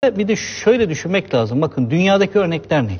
Bir de şöyle düşünmek lazım. Bakın dünyadaki örnekler ne?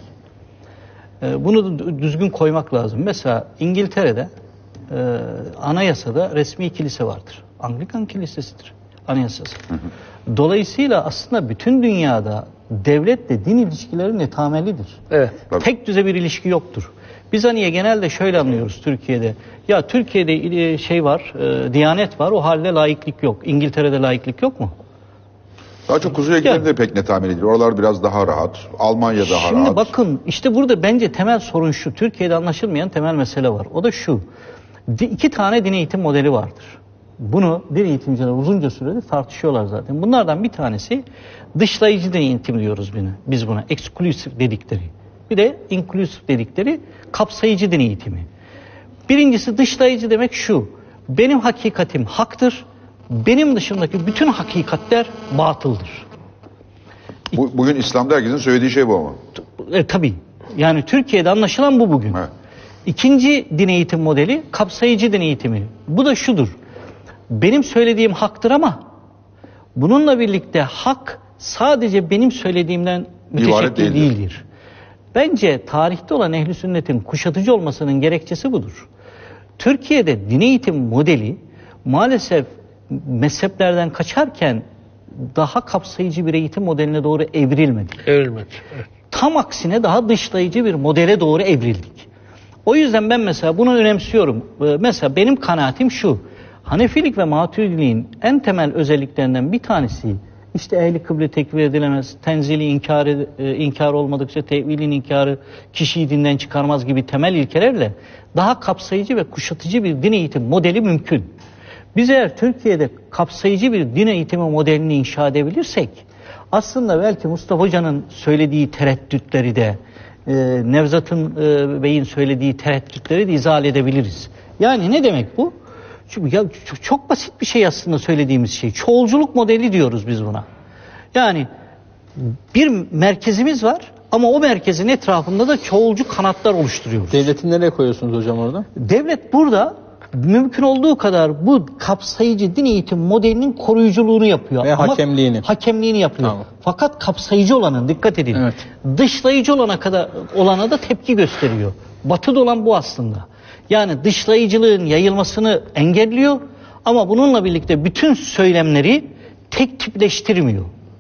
Bunu da düzgün koymak lazım. Mesela İngiltere'de anayasada resmi kilise vardır. Anglikan kilisesidir anayasası. Dolayısıyla aslında bütün dünyada devletle din ilişkileri netamelidir. Evet. Tek düze bir ilişki yoktur. Biz hani genelde şöyle anlıyoruz Türkiye'de. Ya Türkiye'de şey var, Diyanet var, o halde laiklik yok. İngiltere'de laiklik yok mu? Daha çok Kuzey Ege'de pek netamelidir. Oralar biraz daha rahat. Almanya daha rahat. Şimdi bakın işte burada bence temel sorun şu. Türkiye'de anlaşılmayan temel mesele var. O da şu. İki tane din eğitim modeli vardır. Bunu din eğitimciler uzunca süredir tartışıyorlar zaten. Bunlardan bir tanesi dışlayıcı din eğitim diyoruz biz buna. Exclusive dedikleri. Bir de inclusive dedikleri kapsayıcı din eğitimi. Birincisi dışlayıcı demek şu. Benim hakikatim haktır. Benim dışındaki bütün hakikatler batıldır. Bugün İslam'da herkesin söylediği şey bu ama. Tabii. Yani Türkiye'de anlaşılan bu bugün. Evet. İkinci din eğitim modeli kapsayıcı din eğitimi. Bu da şudur. Benim söylediğim haktır ama bununla birlikte hak sadece benim söylediğimden müteşekkil değildir. Bence tarihte olan ehl-i sünnetin kuşatıcı olmasının gerekçesi budur. Türkiye'de din eğitim modeli maalesef mezheplerden kaçarken daha kapsayıcı bir eğitim modeline doğru evrilmedi. Evet. Tam aksine daha dışlayıcı bir modele doğru evrildik. O yüzden ben mesela bunu önemsiyorum. Mesela benim kanaatim şu. Hanefilik ve Maturidiliğin en temel özelliklerinden bir tanesi işte ehli kıble tekfir edilemez, tenzili inkar olmadıkça tevilin inkarı kişiyi dinden çıkarmaz gibi temel ilkelerle daha kapsayıcı ve kuşatıcı bir din eğitim modeli mümkün. Biz eğer Türkiye'de kapsayıcı bir din eğitimi modelini inşa edebilirsek aslında belki Mustafa Hoca'nın söylediği tereddütleri de Nevzat'ın Bey'in söylediği tereddütleri de izah edebiliriz. Yani ne demek bu? Çünkü ya çok basit bir şey aslında söylediğimiz şey. Çoğulculuk modeli diyoruz biz buna. Yani bir merkezimiz var ama o merkezin etrafında da çoğulcu kanatlar oluşturuyoruz. Devleti nereye koyuyorsunuz hocam orada? Devlet burada mümkün olduğu kadar bu kapsayıcı din eğitim modelinin koruyuculuğunu yapıyor. Ve ama hakemliğini yapıyor. Tamam. Fakat kapsayıcı olanın dikkat edin. Evet. Dışlayıcı olana da tepki gösteriyor. Batı'da olan bu aslında. Yani dışlayıcılığın yayılmasını engelliyor ama bununla birlikte bütün söylemleri tek tipleştirmiyor.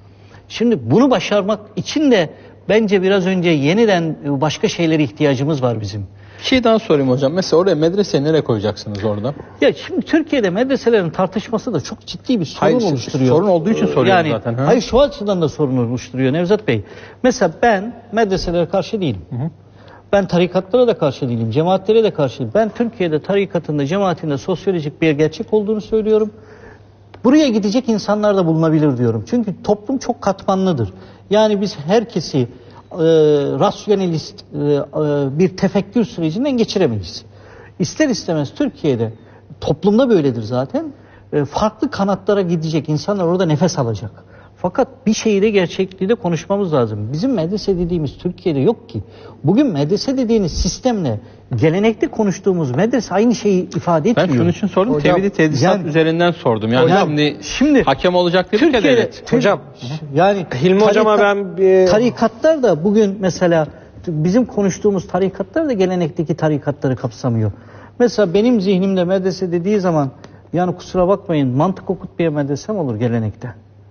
Şimdi bunu başarmak için de bence biraz önce yeniden başka şeylere ihtiyacımız var bizim. Bir şey daha sorayım hocam. Mesela oraya medreseyi nereye koyacaksınız orada? Ya şimdi Türkiye'de medreselerin tartışması da çok ciddi bir sorun oluşturuyor. Sorun olduğu için soruyorum yani, zaten. Hayır şu açıdan da sorun oluşturuyor Nevzat Bey. Mesela ben medreselere karşı değilim. Ben tarikatlara da karşı değilim. Cemaatlere de karşı değilim. Ben Türkiye'de tarikatında, cemaatinde sosyolojik bir gerçek olduğunu söylüyorum. Buraya gidecek insanlar da bulunabilir diyorum. Çünkü toplum çok katmanlıdır. Yani biz herkesi rasyonelist bir tefekkür sürecinden geçiremeyiz. İster istemez Türkiye'de toplumda böyledir zaten. Farklı kanatlara gidecek insanlar orada nefes alacak. Fakat bir şeyi de gerçekliği de konuşmamız lazım. Bizim medrese dediğimiz Türkiye'de yok ki. Bugün medrese dediğiniz sistemle gelenekte konuştuğumuz medrese aynı şeyi ifade etmiyor. Ben şunun için sordum. Tevhid-i tedrisat üzerinden sordum. Yani hocam, şimdi hakem olacak dedik ya devlet. Hocam yani Hilmi hocama ben tarikatlar da bugün mesela bizim konuştuğumuz tarikatlar da gelenekteki tarikatları kapsamıyor. Mesela benim zihnimde medrese dediği zaman yani kusura bakmayın mantık okutmayan medresem olur gelenekte.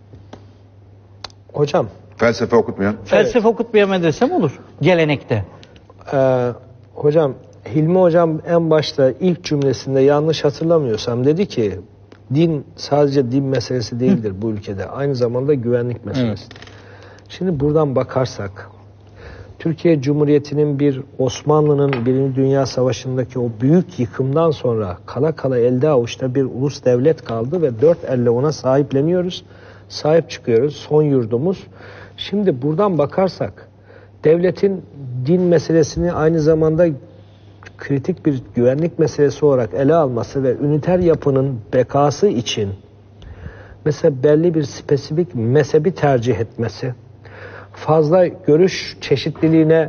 Hocam. Felsefe okutmayan. Felsefe okutmayan medresem olur gelenekte. Hocam Hilmi hocam en başta ilk cümlesinde yanlış hatırlamıyorsam dedi ki din sadece din meselesi değildir bu ülkede. Aynı zamanda güvenlik meselesi. Şimdi buradan bakarsak Türkiye Cumhuriyeti'nin bir Osmanlı'nın Birinci Dünya Savaşı'ndaki o büyük yıkımdan sonra kala kala elde avuçta bir ulus devlet kaldı ve dört elle ona sahipleniyoruz. Sahip çıkıyoruz. Son yurdumuz. Şimdi buradan bakarsak devletin din meselesini aynı zamanda kritik bir güvenlik meselesi olarak ele alması ve üniter yapının bekası için mesela belli bir spesifik mezhebi tercih etmesi, fazla görüş çeşitliliğine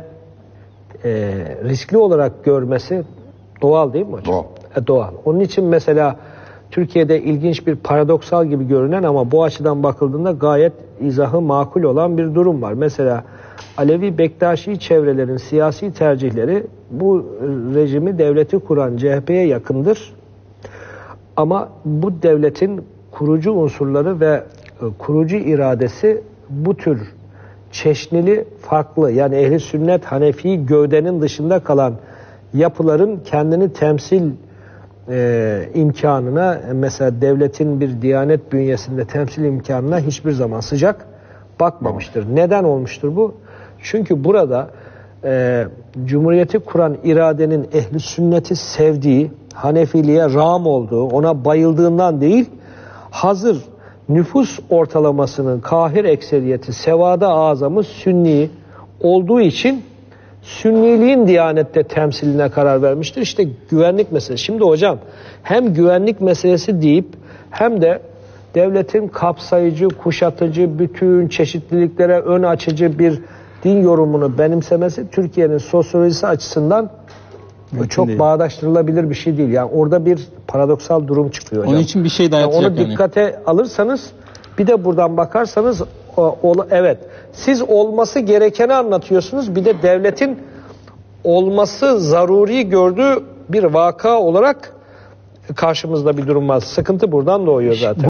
riskli olarak görmesi doğal değil mi hocam? Doğal. Doğal. Onun için mesela Türkiye'de ilginç bir paradoksal gibi görünen ama bu açıdan bakıldığında gayet izahı makul olan bir durum var. Mesela Alevi Bektaşi çevrelerin siyasi tercihleri bu rejimi, devleti kuran CHP'ye yakındır. Ama bu devletin kurucu unsurları ve kurucu iradesi bu tür çeşnili, farklı, yani ehli sünnet, Hanefi gövdenin dışında kalan yapıların kendini temsil imkanına, mesela devletin bir diyanet bünyesinde temsil imkanına hiçbir zaman sıcak bakmamıştır. Neden olmuştur bu? Çünkü burada Cumhuriyeti kuran iradenin ehli sünneti sevdiği, Hanefiliğe rağm olduğu, ona bayıldığından değil, hazır nüfus ortalamasının kahir ekseriyeti, sevada azamı Sünni olduğu için Sünniliğin Diyanet'te temsiline karar vermiştir. İşte güvenlik meselesi. Şimdi hocam hem güvenlik meselesi deyip hem de devletin kapsayıcı, kuşatıcı, bütün çeşitliliklere ön açıcı bir din yorumunu benimsemesi Türkiye'nin sosyolojisi açısından çok değil. Bağdaştırılabilir bir şey değil. Yani orada bir paradoksal durum çıkıyor hocam. Onun için bir şey daha yani yapacak onu dikkate alırsanız, bir de buradan bakarsanız evet, siz olması gerekeni anlatıyorsunuz. Bir de devletin olması zaruri gördüğü bir vaka olarak karşımızda bir durum var. Sıkıntı buradan doğuyor zaten.